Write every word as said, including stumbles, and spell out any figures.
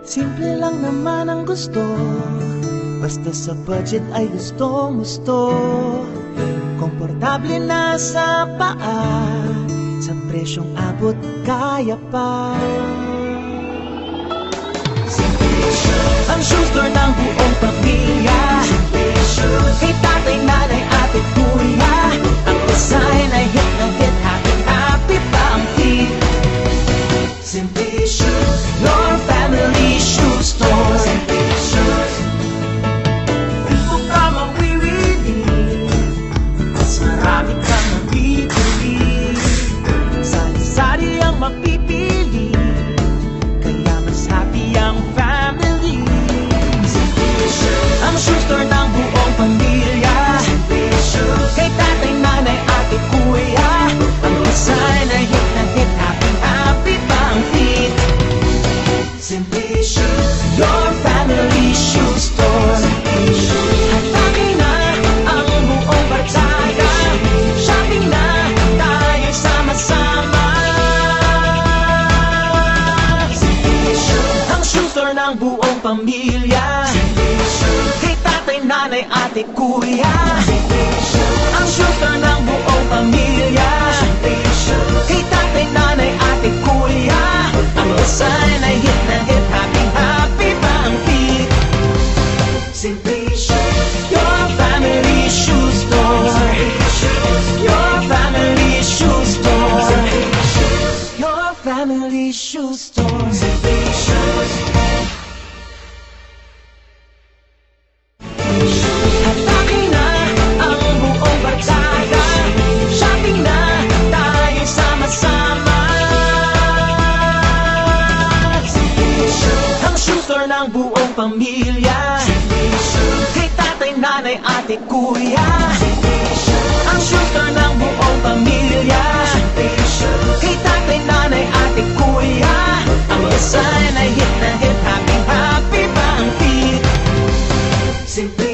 Simple lang naman ang gusto, basta sa budget ay gustong gusto. Komportable na sa paa, sa presyong abot kaya pa. Ang shoe store ng buong pamilya, kay tatay, nanay, ate, kuya. Ang design ay hit na hit, happy happy pa ang feet. Simply Shoes, your family shoe store. Simply Shoes, dito ka mawiwili, mas marami kang mabibili. Sari-sari ang mapipili, kaya mas happy ang family. Simply Shoes, ang shoe store ng buong pamilya. Simply Shoes, kay tatay, nanay, ate, kuya. Ang design ay hit na hit, happy happy pa ang feet. Simply Shoes, your family shoe store. Hatagin na ang buong barkada, shopping na tayo sama-sama. Ang shoe store ng buong pamilya, kay tatay, nanay, ate, kuya. Ang shoe store ng buong pamilya, kay tatay, nanay, ate, kuya. Ang design ay hit na hit, happy happy pa ang feet. Simply Shoes, your family shoe store. Your family shoe store. Your family shoe store. Simply Shoes. Hatagin na ang buong barkada, shopping na tayo sama-sama. Ang shoe store ng buong pamilya, kay tatay, nanay, ate, kuya. Ang shoe store ng buong pamilya, kay tatay, nanay, ate, kuya. Ang design ay hit na hit, happy happy pa ang feet. Simply